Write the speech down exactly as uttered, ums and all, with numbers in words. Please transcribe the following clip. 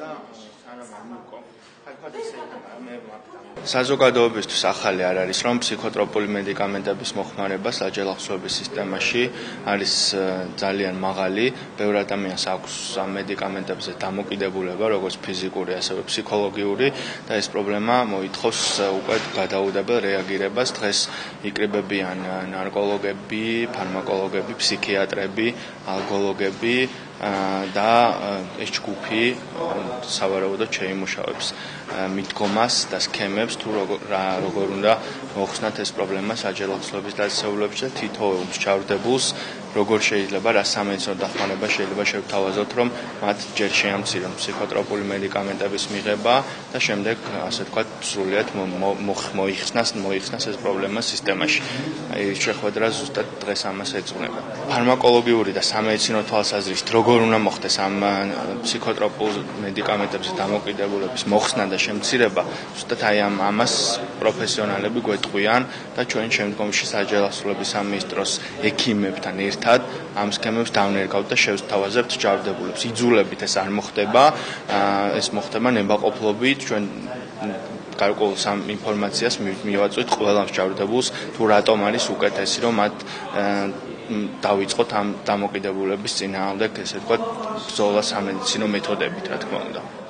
საზოგადოებისთვის ახალი არ არის, რომ ფსიქოტროპული მედიკამენტების მოხმარება საჯელახსოების სისტემაში არის ძალიან მაღალი. ბევრ ადამიანს აქვს ამ მედიკამენტებზე დამოკიდებულება, როგორც ფიზიკური, ასევე ფსიქოლოგიური და ეს პრობლემა მოითხოვს უკვე გადაუდებელ რეაგირებას. დღეს იკრიბებიან ნარკოლოგები, ფარმაკოლოგები, ფსიქიატრები, ალგოლოგები და ეს ჯგუფი სავარაუდოდ შეიმუშავებს მიდგომას და სქემებს თუ როგორ უნდა მოხსნათ ეს პრობლემა საჯელახსოების დაწესებულებაში და თითოეულ მსჯავრდებულს როგორ შეიძლება რა სამედიცინო დახმარება შეიძლება შევთავაზოთ, რომ მათ ჯერ შეამცირონ ფსიქოტროპული მედიკამენტების მიღება და შემდეგ, ასე ვთქვათ, სრულიად მოიხსნას მოიხსნას ეს პრობლემა სისტემაში. აი, შეხვედრა ზუსტად დღეს ამას ეძღვნება. ფარმაკოლოგიური და სამედიცინო თვალსაზრისით როგორ უნდა მოხდეს ამ ფსიქოტროპულ მედიკამენტებზე დამოკიდებულების მოხსნა და შემცირება, ზუსტად აი ამ ამას პროფესიონალები გვეტყვიან და ჩვენ შემდგომში საჯელახსოების სამინისტროს ექიმებთან ერთად ამ სქემებს დავნერგავთ და შევთავაზებთ ჯავრდებულებს. იძულებით ეს არ მოხდება, ეს მოხდება ნებაყოფლობით, ჩვენ გარკვეულ სამ ინფორმაციას მივაწვით ყველა მსჯავრდებულს, თუ რატომ არის უკეთესი, რომ მათ დავიწყოთ ამ დამოკიდებულების წინააღმდეგ, ესე ვთქვათ, ბრძოლა სამედიცინო მეთოდებით, რა თქმა უნდა.